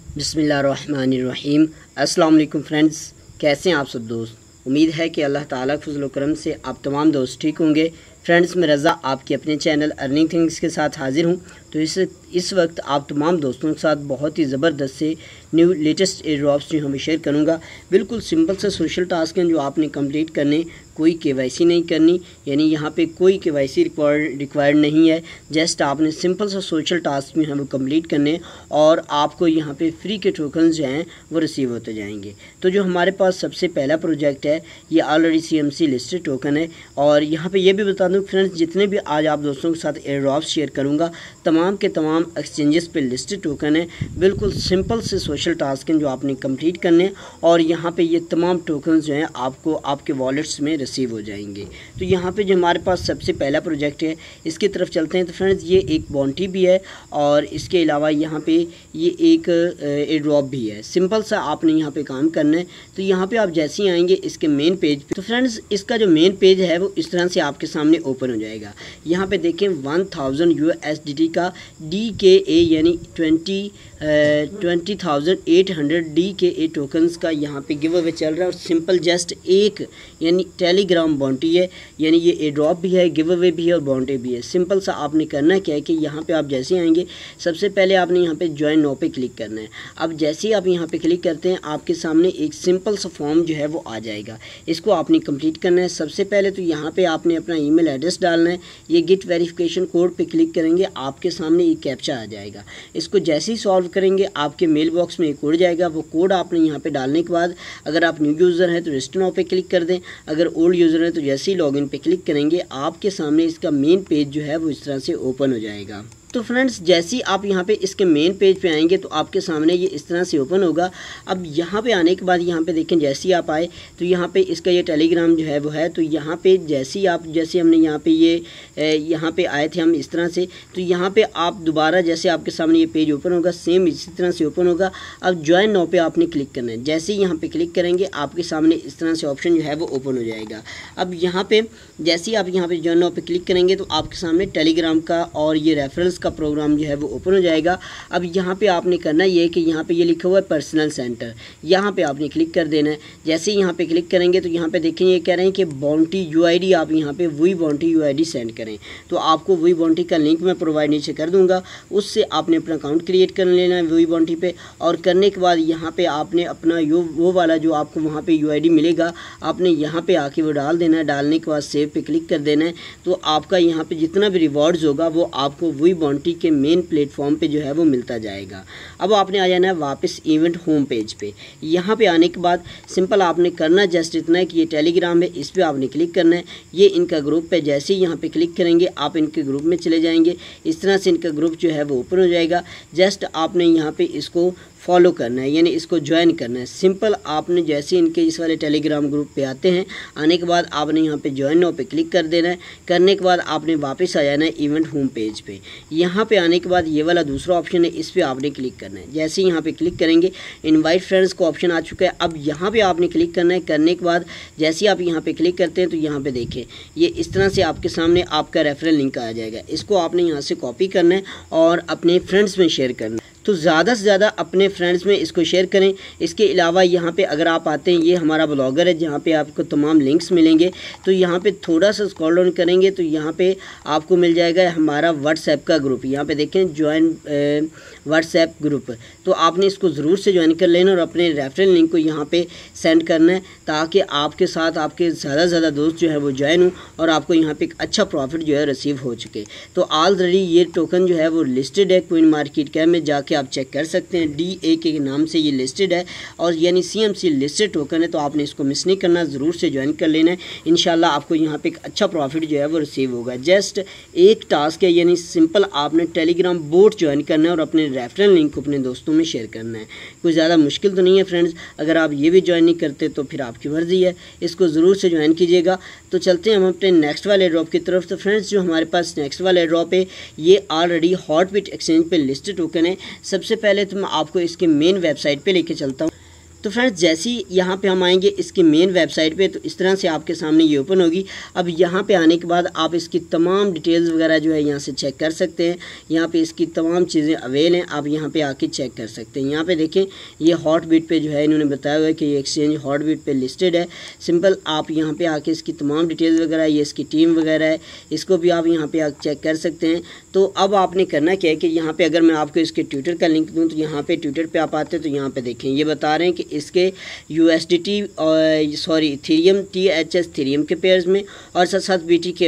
बिस्मिल्लाहिर्रहमानिर्रहीम। अस्सलाम वालेकुम फ्रेंड्स, कैसे हैं आप सब दोस्त। उम्मीद है कि अल्लाह ताला के फज़ल व करम से आप तमाम दोस्त ठीक होंगे। फ्रेंड्स, मैं रज़ा आपके अपने चैनल अर्निंग थिंग्स के साथ हाज़िर हूँ। तो इस वक्त आप तमाम दोस्तों के साथ बहुत ही ज़बरदस्त से न्यू लेटेस्ट एयर ड्रॉप्स जो हमें शेयर करूँगा। बिल्कुल सिंपल से सोशल टास्क हैं जो आपने कंप्लीट करने, कोई केवाईसी नहीं करनी, यानी यहाँ पे कोई केवाईसी रिक्वायर्ड नहीं है। जस्ट आपने सिंपल सा सोशल टास्क में हमें कंप्लीट करने और आपको यहाँ पे फ्री के टोकन जो हैं वो रिसीव होते जाएंगे। तो जो हमारे पास सबसे पहला प्रोजेक्ट है ये ऑलरेडी CMC लिस्टेड टोकन है। और यहाँ पे ये भी बता दूँ फ्रेंड्स, जितने भी आज आप दोस्तों के साथ एयर ड्रॉप्स शेयर करूँगा तमाम के तमाम एक्सचेंजेस पे लिस्टेड टोकन है। बिल्कुल सिंपल से सोशल टास्क हैं जो आपने कंप्लीट करने और यहाँ पे ये तमाम टोकन जो हैं आपको आपके वॉलेट्स में रिसीव हो जाएंगे। तो यहाँ पे जो हमारे पास सबसे पहला प्रोजेक्ट है इसकी तरफ चलते हैं। तो फ्रेंड्स, ये एक बॉन्टी भी है और इसके अलावा यहाँ पे ये एक एयर ड्रॉप भी है। सिंपल सा आपने यहाँ पे काम करना है। तो यहाँ पे आप जैसे ही आएंगे इसके मेन पेज पे, तो फ्रेंड्स इसका जो मेन पेज है वो इस तरह से आपके सामने ओपन हो जाएगा। यहाँ पे देखें 1000 USDT का DKA यानी 20,800 DKA टोकन्स का यहाँ पे गिव अवे चल रहा है। और सिंपल जस्ट एक यानी टेलीग्राम बॉन्टी है, यानी ये एयर ड्रॉप भी है, गिव अवे भी है और बॉन्टी भी है। सिंपल सा आपने करना क्या है कि यहाँ पे आप जैसे आएंगे सबसे पहले आपने यहाँ पे ज्वाइन नाउ पे क्लिक करना है। अब जैसे ही आप यहाँ पे क्लिक करते हैं आपके सामने एक सिंपल सा फॉर्म जो है वो आ जाएगा। इसको आपने कंप्लीट करना है। सबसे पहले तो यहाँ पे आपने अपना ईमेल एड्रेस डालना है। ये गेट वेरिफिकेशन कोड पे क्लिक करेंगे, आपके सामने एक कैप्चा आ जाएगा। इसको जैसे ही सॉल्व करेंगे आपके मेल बॉक्स में एक कोड जाएगा। वो कोड आपने यहाँ पे डालने के बाद अगर आप न्यू यूज़र हैं तो रजिस्टर नाउ पे क्लिक कर दें। अगर ओल्ड यूज़र हैं तो जैसे ही लॉगिन पे क्लिक करेंगे आपके सामने इसका मेन पेज जो है वो इस तरह से ओपन हो जाएगा। तो फ्रेंड्स, जैसे ही आप यहाँ पे इसके मेन पेज पे आएंगे तो आपके सामने ये इस तरह से ओपन होगा। अब यहाँ पे आने के बाद यहाँ पे देखें जैसे ही आप आए तो यहाँ पे इसका ये टेलीग्राम जो है वो है। तो यहाँ पे जैसे हमने यहाँ पे यहाँ पे आए थे हम इस तरह से, तो यहाँ पे आप दोबारा जैसे आपके सामने ये पेज ओपन होगा सेम इसी तरह से ओपन होगा। अब ज्वाइन नाउ पे आपने क्लिक करना है। जैसे ही यहाँ पे क्लिक करेंगे आपके सामने इस तरह से ऑप्शन जो है वो ओपन हो जाएगा। अब यहाँ पे जैसे ही आप यहाँ पे ज्वाइन नाउ पे क्लिक करेंगे तो आपके सामने टेलीग्राम का और ये रेफरेंस का प्रोग्राम जो है वो ओपन हो जाएगा। अब यहाँ पे आपने करना ये है कि यहाँ पे ये लिखा हुआ है पर्सनल सेंटर, यहाँ पे आपने क्लिक कर देना है। जैसे ही यहाँ पे क्लिक करेंगे तो यहाँ पे देखें ये कह रहे हैं कि बॉन्टी UID आप यहाँ पे वही बॉन्टी UID सेंड करें। तो आपको वही बॉन्टी का लिंक मैं प्रोवाइड नीचे कर दूँगा, उससे आपने अपना अकाउंट क्रिएट कर लेना है वही बॉन्टी पे। और करने के बाद यहाँ पे आपने अपना वो वाला जो आपको वहाँ पे UID मिलेगा आपने यहाँ पे आके वो डाल देना है। डालने के बाद सेव पे क्लिक कर देना है। तो आपका यहाँ पे जितना भी रिवॉर्ड्स होगा वो आपको वही बॉन्टी के मेन प्लेटफॉर्म पे जो है वो मिलता जाएगा। अब आपने आ जाना है वापस इवेंट होम पेज पे। यहाँ पे आने के बाद सिंपल आपने करना जस्ट इतना है कि ये टेलीग्राम है, इस पर आपने क्लिक करना है। ये इनका ग्रुप है, जैसे ही यहाँ पे क्लिक करेंगे आप इनके ग्रुप में चले जाएंगे। इस तरह से इनका ग्रुप जो है वो ओपन हो जाएगा। जस्ट आपने यहाँ पे इसको फॉलो करना है, यानी इसको ज्वाइन करना है। सिंपल आपने जैसे इनके इस वाले टेलीग्राम ग्रुप पे आते हैं, आने के बाद आपने यहाँ पे ज्वाइन नाउ पे क्लिक कर देना है। करने के बाद आपने वापस आ जाना है इवेंट होम पेज पे। यहाँ पे आने के बाद ये वाला दूसरा ऑप्शन है, इस पर आपने क्लिक करना है। जैसे ही यहाँ पे क्लिक करेंगे इनवाइट फ्रेंड्स का ऑप्शन आ चुका है। अब यहाँ पर आपने क्लिक करना है। करने के बाद जैसे ही आप यहाँ पर क्लिक करते हैं तो यहाँ पर देखें ये इस तरह से आपके सामने आपका रेफरल लिंक आ जाएगा। इसको आपने यहाँ से कॉपी करना है और अपने फ्रेंड्स में शेयर करना है। तो ज़्यादा से ज़्यादा अपने फ्रेंड्स में इसको शेयर करें। इसके अलावा यहाँ पे अगर आप आते हैं, ये हमारा ब्लॉगर है जहाँ पे आपको तमाम लिंक्स मिलेंगे। तो यहाँ पे थोड़ा सा स्क्रॉल डाउन करेंगे तो यहाँ पे आपको मिल जाएगा हमारा व्हाट्सएप का ग्रुप। यहाँ पे देखें ज्वाइन व्हाट्सएप ग्रुप, तो आपने इसको ज़रूर से ज्वाइन कर लेना और अपने रेफरल लिंक को यहाँ पे सेंड करना है ताकि आपके साथ आपके ज़्यादा से ज़्यादा दोस्त जो है वो ज्वाइन हो और आपको यहाँ पे एक अच्छा प्रॉफिट जो है रिसीव हो चुके। तो ऑलरेडी ये टोकन जो है वो लिस्टेड है क्विन मार्केट कैप में, जाके आप चेक कर सकते हैं। DAK के नाम से ये लिस्टेड है और यानी CMC लिस्टेड टोकन है। तो आपने इसको मिस नहीं करना, ज़रूर से ज्वाइन कर लेना है। इंशाल्लाह आपको यहाँ पे एक अच्छा प्रॉफिट जो है वो रिसीव होगा। जस्ट एक टास्क है, यानी सिंपल आपने टेलीग्राम बोट ज्वाइन करना है और अपने रेफरल लिंक को अपने दोस्तों में शेयर करना है। कोई ज़्यादा मुश्किल तो नहीं है फ्रेंड्स। अगर आप ये भी ज्वाइन नहीं करते तो फिर आपकी मर्ज़ी है, इसको ज़रूर से ज्वाइन कीजिएगा। तो चलते हैं हम अपने नेक्स्ट वाले ड्रॉप की तरफ। तो फ्रेंड्स, जो हमारे पास नेक्स्ट वाला ड्रॉप है ये ऑलरेडी हॉटबिट एक्सचेंज पे लिस्टेड टोकन है। सबसे पहले तो मैं आपको इसके मेन वेबसाइट पे लेके चलता हूँ। तो फ्रेंड्स जैसे ही यहाँ पे हम आएंगे इसकी मेन वेबसाइट पे, तो इस तरह से आपके सामने ये ओपन होगी। अब यहाँ पे आने के बाद आप इसकी तमाम डिटेल्स वगैरह जो है यहाँ से चेक कर सकते हैं। यहाँ पे इसकी तमाम चीज़ें अवेल हैं, आप यहाँ पे आके चेक कर सकते हैं। यहाँ पे देखें ये हॉटबीट पे जो है इन्होंने बताया हुआ है कि ये एक्सचेंज हॉटबीट पे लिस्टेड है। सिंपल आप यहाँ पे आके इसकी तमाम डिटेल्स वगैरह, ये इसकी टीम वगैरह है, इसको भी आप यहाँ पे आके चेक कर सकते हैं। तो अब आपने करना क्या है कि यहाँ पे अगर मैं आपको इसके ट्विटर का लिंक दूँ तो यहाँ पे ट्विटर पे आप आते हैं तो यहाँ पे देखें ये बता रहे हैं कि इसके USDT और इथेरियम THS इथेरियम के पेयर्स में और साथ साथ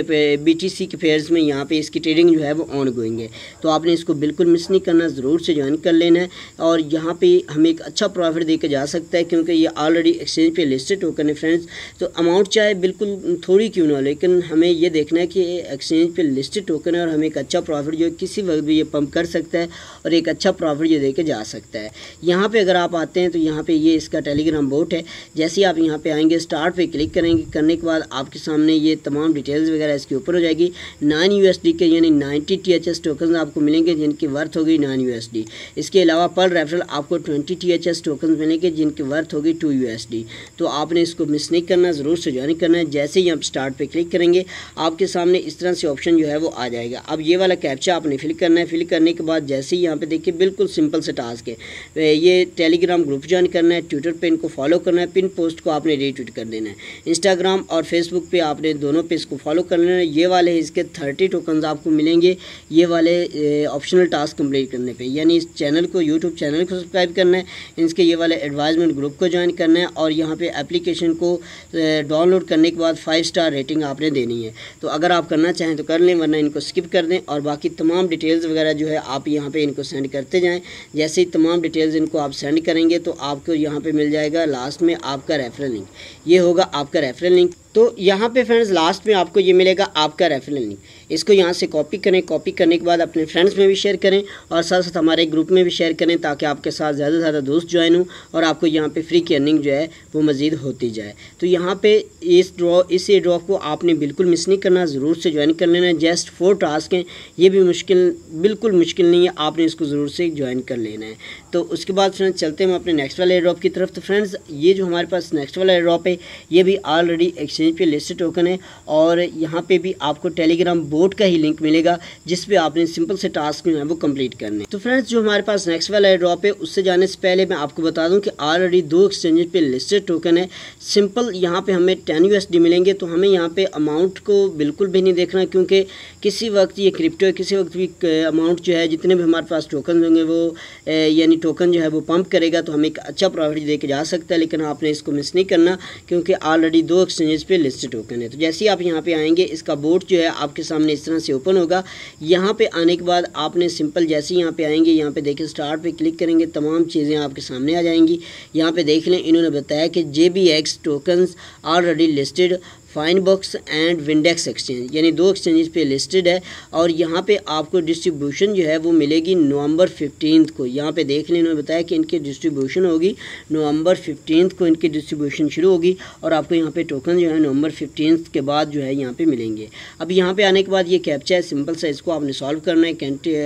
BTC के पेयर्स में यहाँ पे इसकी ट्रेडिंग जो है वो ऑन गोइंग है। तो आपने इसको बिल्कुल मिस नहीं करना, ज़रूर से ज्वाइन कर लेना है और यहाँ पे हमें एक अच्छा प्रॉफिट दे के जा सकता है क्योंकि ये ऑलरेडी एक्सचेंज पे लिस्टेड टोकन है फ्रेंड्स। तो अमाउंट चाहे बिल्कुल थोड़ी क्यों ना हो, लेकिन हमें ये देखना है कि एक्सचेंज पे लिस्टेड टोकन है और हमें एक अच्छा प्रॉफिट जो किसी वक्त भी ये पंप कर सकता है और एक अच्छा प्रॉफिट जो दे के जा सकता है। यहाँ पे अगर आप आते हैं तो यहाँ पे ये इसका टेलीग्राम बोट है। जैसे ही आप यहाँ पे आएंगे स्टार्ट पे क्लिक करेंगे, करने के बाद आपके सामने ये तमाम डिटेल्स वगैरह इसके ऊपर हो जाएगी। 9 USD के यानी 90 THS टोकन आपको मिलेंगे जिनकी वर्थ होगी 9 USD। इसके अलावा पर रेफरल आपको 20 THS टोकन मिलेंगे जिनकी वर्थ होगी 2 USD। तो आपने इसको मिस नहीं करना, ज़रूर से ज्वाइन करना है। जैसे ही आप स्टार्ट पे क्लिक करेंगे आपके सामने इस तरह से ऑप्शन जो है वो आ जाएगा। अब ये वाला कैप्चा आपने फिल करना है। फिल करने के बाद जैसे ही यहाँ पे देखिए बिल्कुल सिंपल से टास्क है, ये टेलीग्राम ग्रुप ज्वाइन करना है, ट्विटर पे इनको फॉलो करना है, पिन पोस्ट को आपने रीट्वीट कर देना है, इंस्टाग्राम और फेसबुक पे आपने दोनों पे इसको फॉलो कर लेना है। ये वाले इसके 30 टोकन्स आपको मिलेंगे ये वाले ऑप्शनल टास्क कंप्लीट करने पे, यानी इस चैनल को, यूट्यूब चैनल को सब्सक्राइब करना है, इसके ये वाले एडवाइजमेंट ग्रुप को ज्वाइन करना है और यहाँ पे एप्लीकेशन को डाउनलोड करने के बाद 5 स्टार रेटिंग आपने देनी है। तो अगर आप करना चाहें तो कर लें, वरना इनको स्किप कर दें और बाकी तमाम डिटेल्स वगैरह जो है आप यहाँ पे इनको सेंड करते जाएं। जैसे ही तमाम डिटेल्स इनको आप सेंड करेंगे तो आपको यहाँ पे मिल जाएगा लास्ट में आपका रेफरल लिंक। ये होगा आपका रेफरल लिंक। तो यहाँ पे फ्रेंड्स लास्ट में आपको ये मिलेगा आपका रेफरल लिंक। इसको यहाँ से कॉपी करें, कॉपी करने के बाद अपने फ्रेंड्स में भी शेयर करें और साथ साथ हमारे ग्रुप में भी शेयर करें ताकि आपके साथ ज़्यादा से ज़्यादा दोस्त ज्वाइन हो और आपको यहाँ पे फ्री की अर्निंग जो है वो मज़ीद होती जाए। तो यहाँ पे इस ड्रॉप को आपने बिल्कुल मिस नहीं करना, ज़रूर से ज्वाइन कर लेना है। जस्ट 4 टास्क हैं, ये भी बिल्कुल मुश्किल नहीं है, आपने इसको ज़रूर से ज्वाइन कर लेना है। तो उसके बाद फ्रेंड्स चलते हैं हम अपने नेक्स्ट वाले ड्रॉप की तरफ। तो फ्रेंड्स ये जो हमारे पास नेक्स्ट वाला ड्रॉप है ये भी ऑलरेडी एक्सचेंज पे लिस्टेड टोकन है और यहाँ पे भी आपको टेलीग्राम बोट का ही लिंक मिलेगा जिस पे आपने सिंपल से टास्क जो है वो कंप्लीट करने। तो फ्रेंड्स जो हमारे पास नेक्स्ट वाला ड्रॉप है उससे जाने से पहले मैं आपको बता दूं कि ऑलरेडी 2 एक्सचेंज पे लिस्टेड टोकन है। सिंपल यहाँ पे हमें 10 USD मिलेंगे। तो हमें यहाँ पे अमाउंट को बिल्कुल भी नहीं देखना क्योंकि किसी वक्त ये क्रिप्टो है, किसी वक्त भी अमाउंट जो है जितने भी हमारे पास टोकन होंगे वो यानी टोकन जो है वो पंप करेगा तो हमें एक अच्छा प्रॉफिट दे के जा सकता है। लेकिन आपने इसको मिस नहीं करना क्योंकि ऑलरेडी 2 एक्सचेंजेस पे लिस्टेड टोकन है। तो जैसे ही आप यहाँ पे आएंगे इसका बोर्ड जो है आपके सामने इस तरह से ओपन होगा। यहाँ पे आने के बाद आपने सिंपल जैसे ही यहाँ पे आएंगे, यहाँ पे देखिए स्टार्ट पे क्लिक करेंगे, तमाम चीज़ें आपके सामने आ जाएंगी। यहाँ पे देख लें इन्होंने बताया कि JBX tokens already listed Finebox and Windex exchange यानी 2 एक्सचेंजेस पे लिस्टेड है और यहाँ पे आपको डिस्ट्रीब्यूशन जो है वो मिलेगी नवंबर 15 को। यहाँ पे देख लें इन्होंने बताया कि इनकी डिस्ट्रीब्यूशन होगी नवंबर 15 को, इनकी डिस्ट्रीब्यूशन शुरू होगी और आपको यहाँ पे टोकन जो है नवंबर 15 के बाद जो है यहाँ पे मिलेंगे। अब यहाँ पे आने के बाद ये कैप्चा है, सिंपल सा इसको आपने सॉल्व करना है,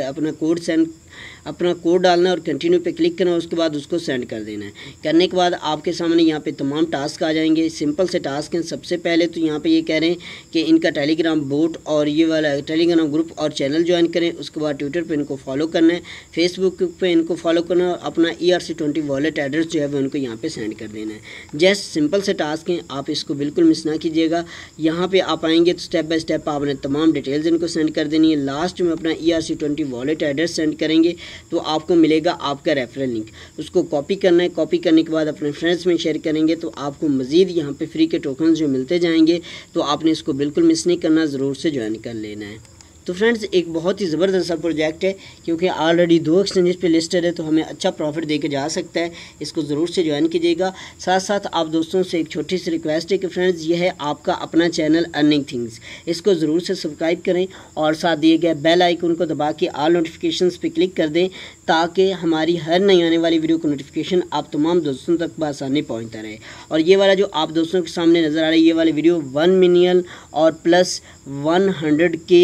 अपना कोड डालना है और कंटिन्यू पे क्लिक करना है, उसके बाद उसको सेंड कर देना है। करने के बाद आपके सामने यहाँ पे तमाम टास्क आ जाएंगे। सिंपल से टास्क हैं। सबसे पहले तो यहाँ पे ये कह रहे हैं कि इनका टेलीग्राम बोट और ये वाला टेलीग्राम ग्रुप और चैनल ज्वाइन करें। उसके बाद ट्विटर पे इनको फॉलो करना है, फेसबुक पे इनको फॉलो करना है और अपना ERC20 वॉलेट एड्रेस जो है वो इनको यहाँ पर सेंड कर देना है। जस्ट सिंपल से टास्क हैं, आप इसको बिल्कुल मिस ना कीजिएगा। यहाँ पर आप आएँगे तो स्टेप बाय स्टेप आपने तमाम डिटेल्स इनको सेंड कर देनी है। लास्ट में अपना ERC20 वॉलेट एड्रेस सेंड करेंगे तो आपको मिलेगा आपका रेफरल लिंक। उसको कॉपी करना है, कॉपी करने के बाद अपने फ्रेंड्स में शेयर करेंगे तो आपको मज़ीद यहाँ पे फ्री के टोकन जो मिलते जाएंगे। तो आपने इसको बिल्कुल मिस नहीं करना, ज़रूर से ज्वाइन कर लेना है। तो फ्रेंड्स एक बहुत ही ज़बरदस्त सा प्रोजेक्ट है क्योंकि ऑलरेडी 2 एक्सचेंजेस पे लिस्टेड है तो हमें अच्छा प्रॉफिट दे के जा सकता है। इसको ज़रूर से ज्वाइन कीजिएगा। साथ साथ आप दोस्तों से एक छोटी सी रिक्वेस्ट है कि फ्रेंड्स ये है आपका अपना चैनल अर्निंग थिंग्स, इसको ज़रूर से सब्सक्राइब करें और साथ दिए गए बेल आइकन को दबा के ऑल नोटिफिकेशंस पे क्लिक कर दें ताकि हमारी हर नई आने वाली वीडियो को नोटिफिकेशन आप तमाम दोस्तों तक बआसानी पहुँचता रहे। और ये वाला जो आप दोस्तों के सामने नज़र आ रहा है ये वाली वीडियो 1 मिलियन और प्लस 100K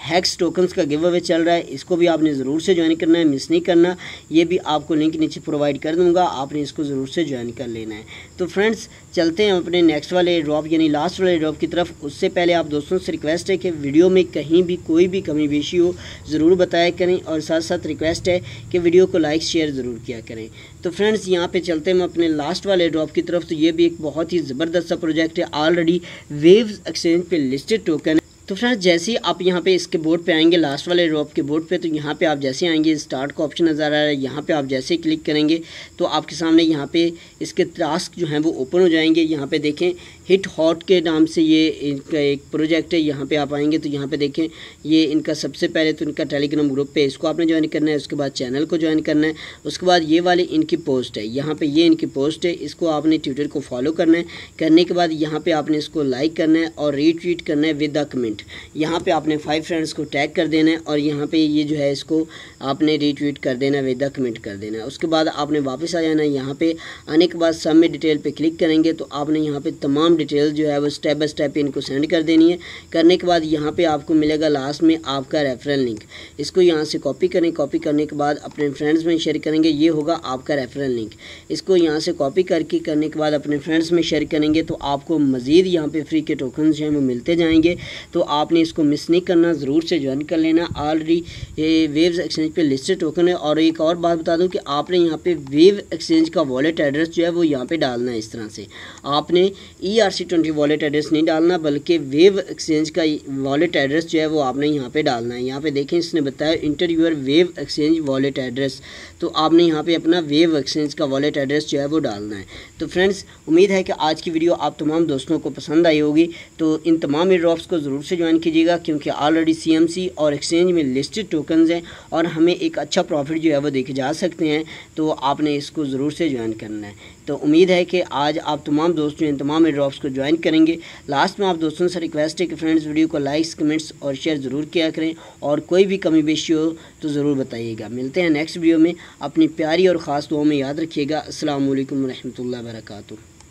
हैक्स टोकन्स का गिव अवे चल रहा है, इसको भी आपने ज़रूर से ज्वाइन करना है, मिस नहीं करना। ये भी आपको लिंक नीचे प्रोवाइड कर दूँगा, आपने इसको ज़रूर से ज्वाइन कर लेना है। तो फ्रेंड्स चलते हैं अपने नेक्स्ट वाले ड्रॉप यानी लास्ट वाले ड्रॉप की तरफ। उससे पहले आप दोस्तों से रिक्वेस्ट है कि वीडियो में कहीं भी कोई भी कमी बेशी हो ज़रूर बताया करें, और साथ साथ रिक्वेस्ट है कि वीडियो को लाइक शेयर ज़रूर किया करें। तो फ्रेंड्स यहाँ पे चलते हैं अपने लास्ट वाले ड्रॉप की तरफ। तो ये भी एक बहुत ही ज़बरदस्त सा प्रोजेक्ट है, ऑलरेडी वेव्स एक्सचेंज पे लिस्टेड टोकन। तो फ्रेंड्स जैसे ही आप यहाँ पे इसके बोर्ड पे आएंगे, लास्ट वाले ड्रॉप के बोर्ड पे, तो यहाँ पे आप जैसे आएंगे स्टार्ट का ऑप्शन नज़र आ रहा है, यहाँ पे आप जैसे क्लिक करेंगे तो आपके सामने यहाँ पे इसके टास्क जो हैं वो ओपन हो जाएंगे। यहाँ पे देखें हिट हॉट के नाम से ये इनका एक प्रोजेक्ट है। यहाँ पे आप आएंगे तो यहाँ पे देखें ये इनका सबसे पहले तो इनका टेलीग्राम ग्रुप पे इसको आपने ज्वाइन करना है, उसके बाद चैनल को ज्वाइन करना है, उसके बाद ये वाली इनकी पोस्ट है, यहाँ पे ये इनकी पोस्ट है, इसको आपने ट्विटर को फॉलो करना है। करने के बाद यहाँ पे आपने इसको लाइक करना है और रीट्वीट करना है विद द कमेंट। यहाँ पे आपने 5 फ्रेंड्स को टैग कर देना है और यहाँ पे ये जो है इसको आपने रीट्वीट कर देना है, विद द कमेंट कर देना है। उसके बाद आपने वापस आ जाना है। यहाँ पे आने के बाद सबमिट डिटेल पे क्लिक करेंगे तो आपने यहाँ पे तमाम डिटेल जो है वो स्टेप बाय स्टेप इनको सेंड कर देनी है। करने के बाद यहाँ पे आपको मिलेगा लास्ट में आपका रेफरल लिंक, इसको यहाँ से कॉपी करें। कॉपी करने के बाद अपने फ्रेंड्स में शेयर करेंगे, ये होगा आपका रेफरल लिंक। इसको यहाँ से कॉपी करने के बाद अपने फ्रेंड्स में शेयर करेंगे तो आपको मज़ीद यहाँ पे फ्री के टोकन जो हैं वो मिलते जाएंगे। तो आपने इसको मिस नहीं करना, ज़रूर से ज्वाइन कर लेना। ऑलरेडी ये वेव्स एक्सचेंज पे लिस्टेड टोकन है। और एक और बात बता दूं कि आपने यहाँ पे वेव एक्सचेंज का वॉलेट एड्रेस जो है वो यहाँ पे डालना है। इस तरह से आपने ERC20 वॉलेट एड्रेस नहीं डालना, बल्कि वेव एक्सचेंज का वॉलेट एड्रेस जो है वो आपने यहाँ पे डालना है। यहाँ पे देखें इसने बताया enter your Wave exchange wallet address, तो आपने यहाँ पे अपना वेव एक्सचेंज का वॉलेट एड्रेस जो है वो डालना है। तो फ्रेंड्स उम्मीद है कि आज की वीडियो आप तमाम दोस्तों को पसंद आई होगी। तो इन तमाम ड्रॉप्स को ज़रूर से ज्वाइन कीजिएगा, क्योंकि ऑलरेडी CMC और एक्सचेंज में लिस्टेड टोकन्स हैं और हमें एक अच्छा प्रॉफिट जो है वो देखे जा सकते हैं। तो आपने इसको ज़रूर से ज्वाइन करना है। तो उम्मीद है कि आज आप तमाम दोस्त जो इन तमाम ड्रॉप्स को ज्वाइन करेंगे। लास्ट में आप दोस्तों से रिक्वेस्ट है कि फ्रेंड्स वीडियो को लाइक्स कमेंट्स और शेयर ज़रूर किया करें, और कोई भी कमी बेशी हो तो ज़रूर बताइएगा। मिलते हैं नेक्स्ट वीडियो में, अपनी प्यारी और ख़ास दुआओं में याद रखिएगा। अस्सलाम वालेकुम रहमतुल्लाहि व बरकातुहू।